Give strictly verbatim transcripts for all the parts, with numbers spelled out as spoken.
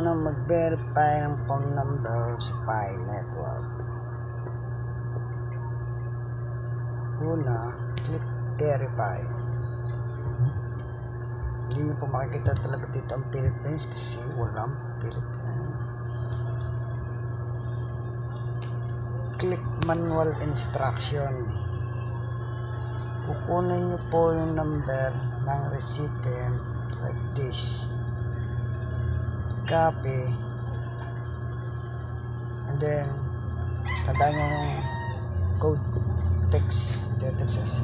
paano mag-verify ng phone number sa Pi Network. Una, click verify. Hindi nyo po makikita talaga dito ang Philippines kasi walang Philippines. Click manual instruction. Kukunin nyo po yung number ng recipient like this. Copy. And then, tandaan yung code text. Text.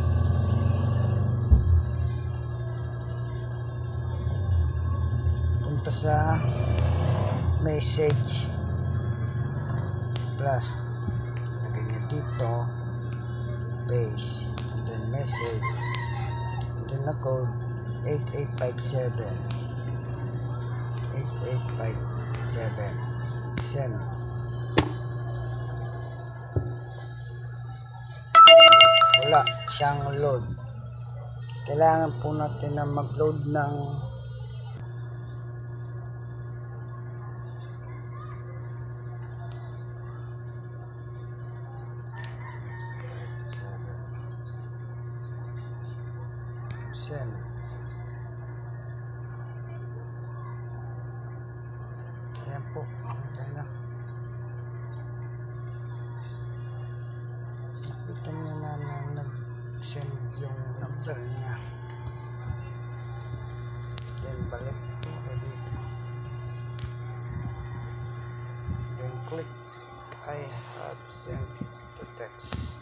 Punta sa message. Plus, lagay nyo dito. Paste. And then message. And then na code eight eight five seven. eight eight five seven. Send. Wala siyang load. Kailangan po natin na mag-load ng send. Ayan po. Okay na. Nakita nyo na na nag-send yung number niya. Then balik po ako dito. Then click I have sent the text.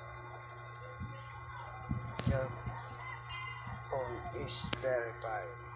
Your phone is verified.